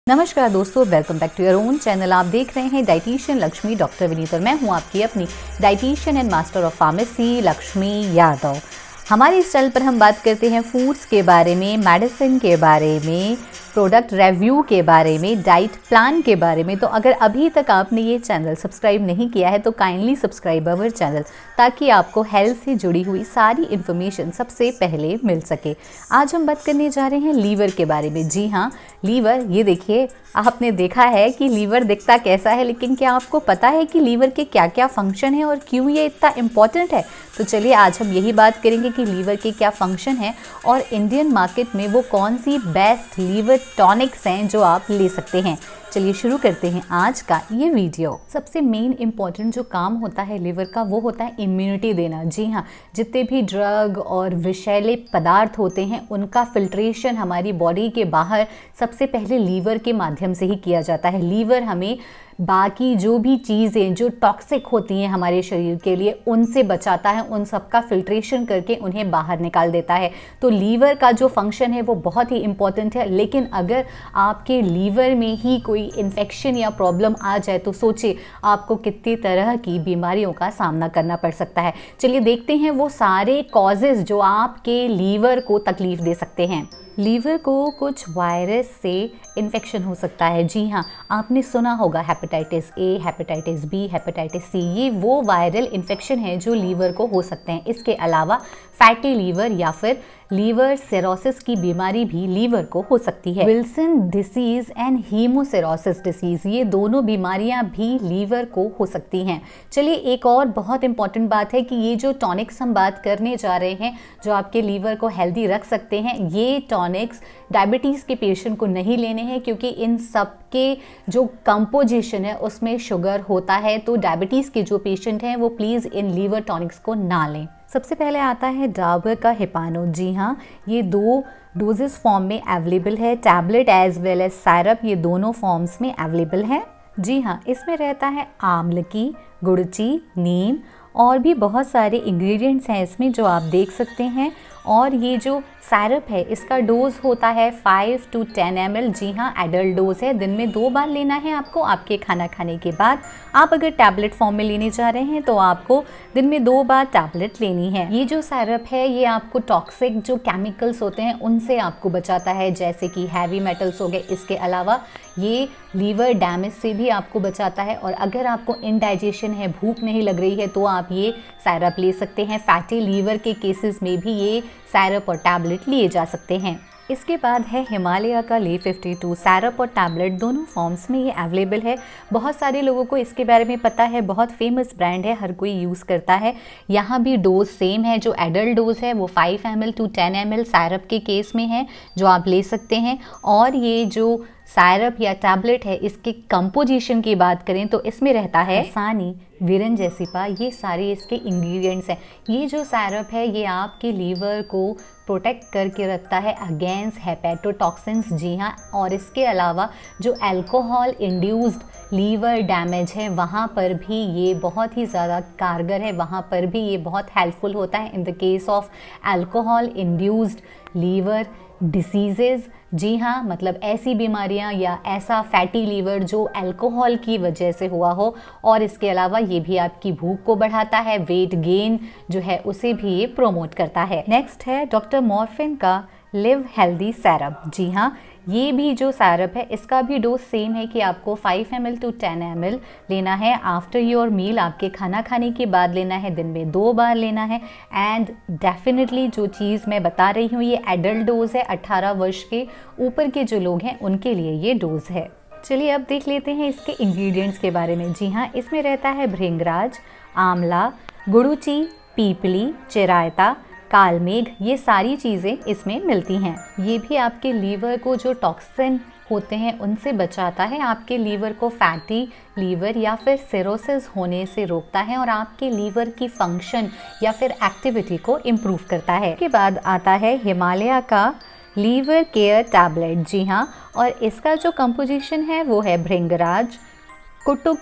नमस्कार दोस्तों, welcome back to your own channel. आप देख रहे हैं डाइटिशियन लक्ष्मी डॉक्टर विनीत और मैं हूं आपकी अपनी dietitian and master of pharmacy Lakshmi Yadav. हमारे इस चैनल पर हम बात करते हैं फूड्स के बारे में, मेडिसिन के बारे में, प्रोडक्ट रिव्यू के बारे में, डाइट प्लान के बारे में। तो अगर अभी तक आपने ये चैनल सब्सक्राइब नहीं किया है तो काइंडली सब्सक्राइब अवर चैनल ताकि आपको हेल्थ से जुड़ी हुई सारी इन्फॉर्मेशन सबसे पहले मिल सके। आज हम बात करने जा रहे हैं लीवर के बारे में। जी हाँ, लीवर, ये देखिए, आपने देखा है कि लीवर दिखता कैसा है, लेकिन क्या आपको पता है कि लीवर के क्या क्या फंक्शन है और क्यों ये इतना इम्पॉर्टेंट है? तो चलिए आज हम यही बात करेंगे कि लीवर के क्या फंक्शन है और इंडियन मार्केट में वो कौन सी बेस्ट लीवर टॉनिक्स हैं जो आप ले सकते हैं। चलिए शुरू करते हैं आज का ये वीडियो। सबसे मेन इंपॉर्टेंट जो काम होता है लीवर का वो होता है इम्यूनिटी देना। जी हाँ, जितने भी ड्रग और विषैले पदार्थ होते हैं उनका फिल्ट्रेशन हमारी बॉडी के बाहर सबसे पहले लीवर के माध्यम से ही किया जाता है। लीवर हमें बाकी जो भी चीज़ें जो टॉक्सिक होती हैं हमारे शरीर के लिए उनसे बचाता है, उन सब का फिल्ट्रेशन करके उन्हें बाहर निकाल देता है। तो लीवर का जो फंक्शन है वो बहुत ही इम्पॉर्टेंट है। लेकिन अगर आपके लीवर में ही कोई इन्फेक्शन या प्रॉब्लम आ जाए तो सोचिए आपको कितनी तरह की बीमारियों का सामना करना पड़ सकता है। चलिए देखते हैं वो सारे कॉजेज़ जो आपके लीवर को तकलीफ़ दे सकते हैं। लीवर को कुछ वायरस से इन्फेक्शन हो सकता है। जी हाँ, आपने सुना होगा hepatitis A, hepatitis B, hepatitis C, ये वो वायरल इन्फेक्शन है जो लीवर को हो सकते हैं। इसके अलावा फैटी लीवर या फिर लीवर सिरोसिस की बीमारी भी लीवर को हो सकती है। Wilson disease and haemosiderosis disease, ये दोनों बीमारियां भी लीवर को हो सकती हैं। चलिए एक और बहुत इंपॉर्टेंट बात है कि ये जो टॉनिक्स हम बात करने जा रहे हैं जो आपके लीवर को हेल्दी रख सकते हैं, ये टॉनिक्स डायबिटीज़ के पेशेंट को नहीं लेने हैं क्योंकि इन सब के जो कंपोजिशन है उसमें शुगर होता है। तो डायबिटीज़ के जो पेशेंट हैं वो प्लीज़ इन लीवर टॉनिक्स को ना लें। सबसे पहले आता है डाबर का हिपानो। जी हाँ, ये 2 डोजेस फॉर्म में अवेलेबल है, tablet as well as syrup, ये दोनों फॉर्म्स में अवेलेबल है। जी हाँ, इसमें रहता है आमलकी, गुड़ची, नीम और भी बहुत सारे इंग्रेडिएंट्स हैं इसमें जो आप देख सकते हैं। और ये जो सिरप है इसका डोज होता है 5 to 10 ml। जी हाँ, एडल्ट डोज है, दिन में 2 बार लेना है आपको आपके खाना खाने के बाद। आप अगर टैबलेट फॉर्म में लेने जा रहे हैं तो आपको दिन में 2 बार टैबलेट लेनी है। ये जो सिरप है ये आपको टॉक्सिक जो केमिकल्स होते हैं उनसे आपको बचाता है, जैसे कि हैवी मेटल्स हो गए। इसके अलावा ये लीवर डैमेज से भी आपको बचाता है। और अगर आपको इनडाइजेशन है, भूख नहीं लग रही है, तो आप ये सिरप ले सकते हैं। फैटी लीवर के केसेस में भी ये सिरप और टैबलेट लिए जा सकते हैं। इसके बाद है हिमालय का ले 52, सिरप और टैबलेट दोनों फॉर्म्स में ये अवेलेबल है। बहुत सारे लोगों को इसके बारे में पता है, बहुत फेमस ब्रांड है, हर कोई यूज़ करता है। यहाँ भी डोज सेम है, जो एडल्ट डोज है वो 5 ml to 10 ml सिरप के केस में है जो आप ले सकते हैं। और ये जो सिरप या टैबलेट है इसके कंपोजिशन की बात करें तो इसमें रहता है सानी, विरंजेसिपा, ये सारे इसके इंग्रेडिएंट्स हैं। ये जो सिरप है ये आपके लीवर को प्रोटेक्ट करके रखता है अगेंस्ट हेपेटोटॉक्सिन्स। जी हाँ, और इसके अलावा जो अल्कोहल इंड्यूस्ड लीवर डैमेज है वहाँ पर भी ये बहुत ही ज़्यादा कारगर है, वहाँ पर भी ये बहुत हेल्पफुल होता है in the case of alcohol induced liver diseases. जी हाँ, मतलब ऐसी बीमारियाँ या ऐसा फैटी लीवर जो अल्कोहल की वजह से हुआ हो। और इसके अलावा ये भी आपकी भूख को बढ़ाता है, वेट गेन जो है उसे भी ये प्रोमोट करता है। नेक्स्ट है डॉक्टर मॉर्फिन का लिव हेल्दी सिरप। जी हाँ, ये भी जो सिरप है इसका भी डोज सेम है कि आपको 5 ml to 10 ml लेना है आफ्टर योर मील, आपके खाना खाने के बाद लेना है, दिन में 2 बार लेना है। एंड डेफिनेटली जो चीज़ मैं बता रही हूँ ये एडल्ट डोज है, 18 वर्ष के ऊपर के जो लोग हैं उनके लिए ये डोज है। चलिए अब देख लेते हैं इसके इंग्रेडिएंट्स के बारे में। जी हाँ, इसमें रहता है भृंगराज, आंवला, गुड़ूची, पीपली, चिरायता, कालमेघ, ये सारी चीज़ें इसमें मिलती हैं। ये भी आपके लीवर को जो टॉक्सिन होते हैं उनसे बचाता है, आपके लीवर को फैटी लीवर या फिर सिरोसिस होने से रोकता है और आपके लीवर की फंक्शन या फिर एक्टिविटी को इम्प्रूव करता है। इसके बाद आता है हिमालय का लीवर केयर टैबलेट। जी हाँ, और इसका जो कंपोजिशन है वो है भृंगराज, कुटुकी,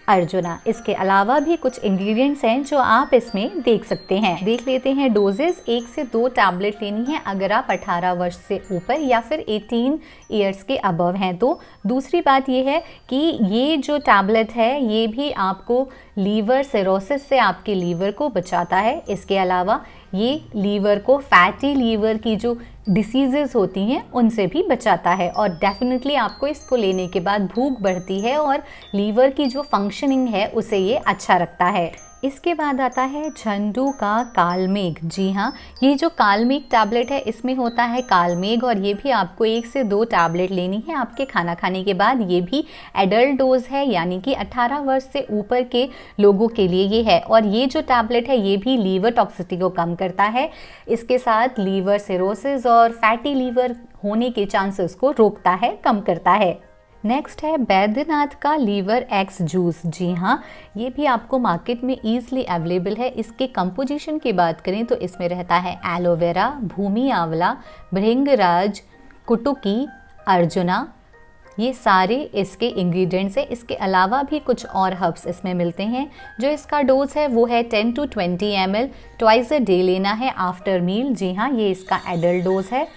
अर्जुना। इसके अलावा भी कुछ इंग्रेडिएंट्स हैं जो आप इसमें देख सकते हैं। देख लेते हैं डोजेस। 1 से 2 टैबलेट लेनी है अगर आप 18 वर्ष से ऊपर या फिर 18 ईयर्स के अबव हैं तो। दूसरी बात ये है कि ये जो टैबलेट है ये भी आपको लीवर सिरोसिस से आपके लीवर को बचाता है। इसके अलावा ये लीवर को, फैटी लीवर की जो डिसीजेस होती हैं उनसे भी बचाता है। और डेफिनेटली आपको इसको लेने के बाद भूख बढ़ती है और लीवर की जो फंक्शनिंग है उसे ये अच्छा रखता है। इसके बाद आता है झंडू का कालमेघ। जी हाँ, ये जो कालमेघ टैबलेट है इसमें होता है कालमेघ और ये भी आपको 1 से 2 टैबलेट लेनी है आपके खाना खाने के बाद। ये भी एडल्ट डोज है यानी कि 18 वर्ष से ऊपर के लोगों के लिए ये है। और ये जो टैबलेट है ये भी लीवर टॉक्सिसिटी को कम करता है। इसके साथ लीवर सिरोसिस और फैटी लीवर होने के चांसेस को रोकता है, कम करता है। नेक्स्ट है बैद्यनाथ का लीवर एक्स जूस। जी हाँ, ये भी आपको मार्केट में ईजिली अवेलेबल है। इसके कंपोजिशन की बात करें तो इसमें रहता है एलोवेरा, भूमि आंवला, भृंगराज, कुटुकी, अर्जुना, ये सारे इसके इंग्रेडिएंट्स हैं। इसके अलावा भी कुछ और हर्ब्स इसमें मिलते हैं। जो इसका डोज है वो है 10 to 20 ml twice a day लेना है आफ्टर मील। जी हाँ, ये इसका एडल्ट डोज है।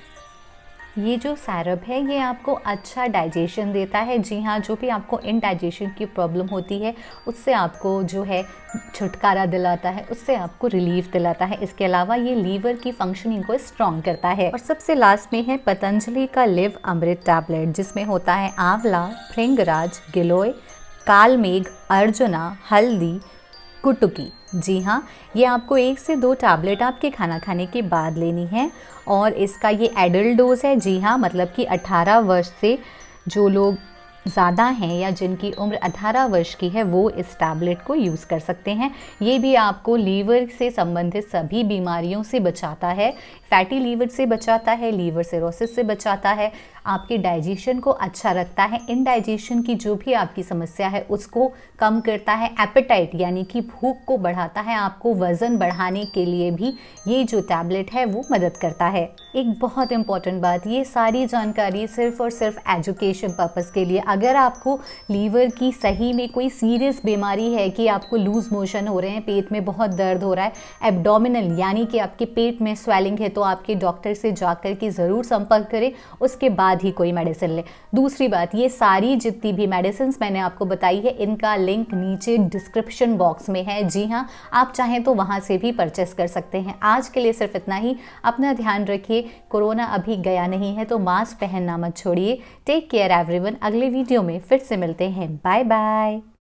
ये जो सैरप है ये आपको अच्छा डाइजेशन देता है। जी हाँ, जो भी आपको इनडाइजेशन की प्रॉब्लम होती है उससे आपको जो है छुटकारा दिलाता है, उससे आपको रिलीफ दिलाता है। इसके अलावा ये लीवर की फंक्शनिंग को स्ट्रॉन्ग करता है। और सबसे लास्ट में है पतंजलि का लिव अमृत टैबलेट, जिसमें होता है आंवला, भृंगराज, गिलोय, कालमेघ, अर्जुना, हल्दी, कुटुकी। जी हाँ, ये आपको 1 से 2 टैबलेट आपके खाना खाने के बाद लेनी है। और इसका ये एडल्ट डोज है। जी हाँ, मतलब कि 18 वर्ष से जो लोग ज़्यादा हैं या जिनकी उम्र 18 वर्ष की है वो इस टैबलेट को यूज़ कर सकते हैं। ये भी आपको लीवर से संबंधित सभी बीमारियों से बचाता है। फैटी लीवर से बचाता है, लीवर सिरोसिस से बचाता है, आपके डाइजेशन को अच्छा रखता है, इनडाइजेशन की जो भी आपकी समस्या है उसको कम करता है, एपेटाइट यानी कि भूख को बढ़ाता है, आपको वज़न बढ़ाने के लिए भी ये जो टैबलेट है वो मदद करता है। एक बहुत इंपॉर्टेंट बात, ये सारी जानकारी सिर्फ और सिर्फ एजुकेशन पर्पज़ के लिए। अगर आपको लीवर की सही में कोई सीरियस बीमारी है कि आपको लूज़ मोशन हो रहे हैं, पेट में बहुत दर्द हो रहा है, एब्डोमिनल यानी कि आपके पेट में स्वेलिंग है, तो आपके डॉक्टर से जाकर के ज़रूर संपर्क करें, उसके बाद ही कोई मेडिसिन लें। दूसरी बात, ये सारी जितनी भी मेडिसिन मैंने आपको बताई है इनका लिंक नीचे डिस्क्रिप्शन बॉक्स में है। जी हाँ, आप चाहें तो वहाँ से भी परचेस कर सकते हैं। आज के लिए सिर्फ इतना ही। अपना ध्यान रखिए, कोरोना अभी गया नहीं है तो मास्क पहनना मत छोड़िए। Take care everyone. अगले वीडियो में फिर से मिलते हैं। Bye bye.